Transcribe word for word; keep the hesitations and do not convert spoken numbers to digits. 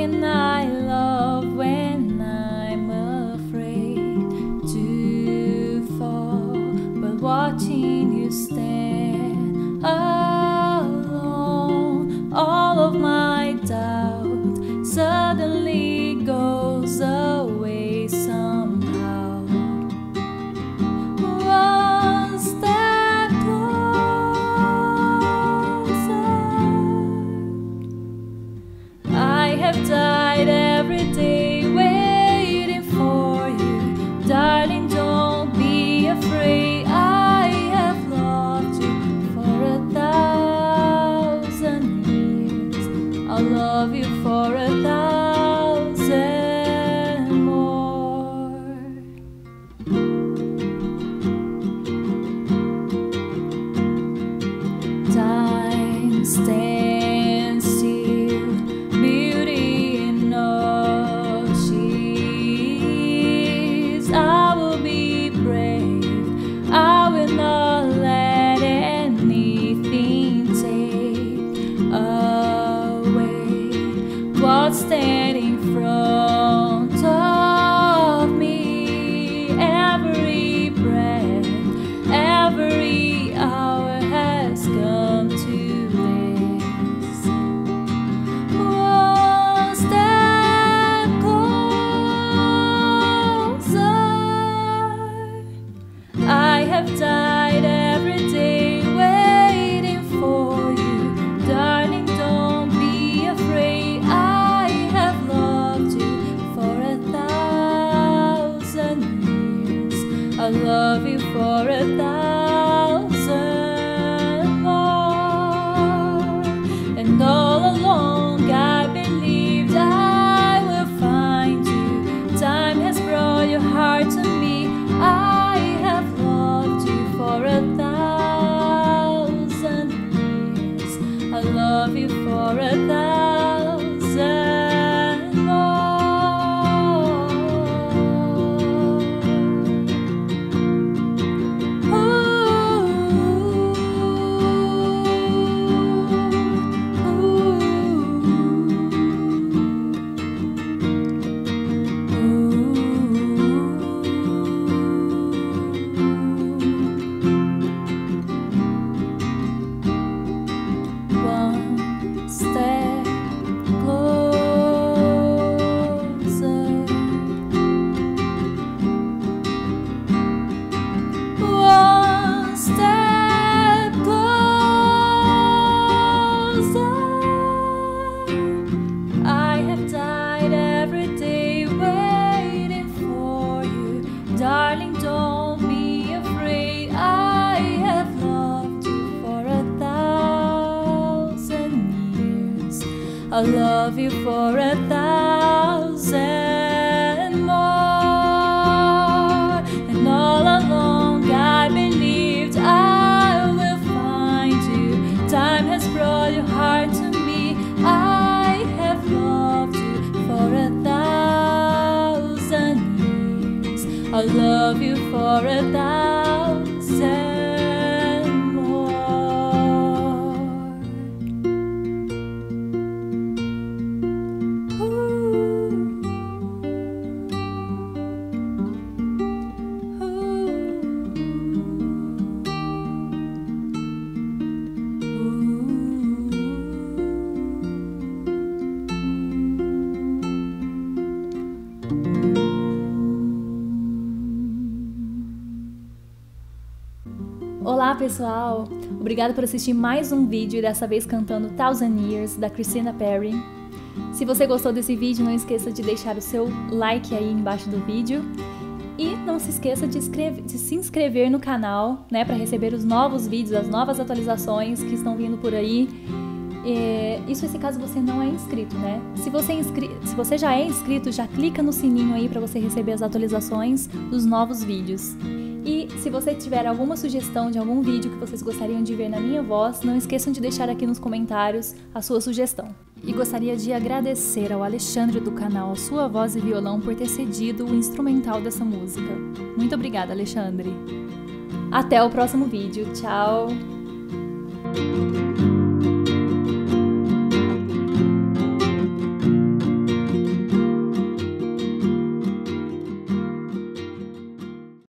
can I love when I'm afraid to fall, but watching you stand alone, all of my doubt suddenly goes away somehow. One step closer. I have died every day waiting for you, darling, don't be afraid. I have loved you for a thousand years. I'll love you for a thousand more. Time stands still, beauty in all she is. I will be brave, I will not let anything take away what's standing in front of me. Every breath, every hour has come to this. One step closer. I have died every day waiting for you, darling, don't be afraid. I have loved you for a thousand years. I'll love you for a thousand more. And all along I believed I will find you. Time has brought your heart to me. I have loved you for a thousand years. I love you for a thousand more. One step closer. One step closer. I have died every day waiting for you, darling, don't be afraid. I have loved you for a thousand years. I'll love you for a thousand more. And all along I believed I will find you. Time has brought your heart to me. I have loved you for a thousand years. I'll love you for a thousand more. Olá pessoal, obrigada por assistir mais um vídeo e dessa vez cantando Thousand Years da Christina Perri. Se você gostou desse vídeo, não esqueça de deixar o seu like aí embaixo do vídeo e não se esqueça de, escrever, de se inscrever no canal, né, para receber os novos vídeos, as novas atualizações que estão vindo por aí. É, isso se caso você não é inscrito, né? Se você, é inscri se você já é inscrito, já clica no sininho aí para você receber as atualizações dos novos vídeos. E se você tiver alguma sugestão de algum vídeo que vocês gostariam de ver na minha voz, não esqueçam de deixar aqui nos comentários a sua sugestão. E gostaria de agradecer ao Alexandre do canal A Sua Voz e Violão por ter cedido o instrumental dessa música. Muito obrigada, Alexandre! Até o próximo vídeo. Tchau!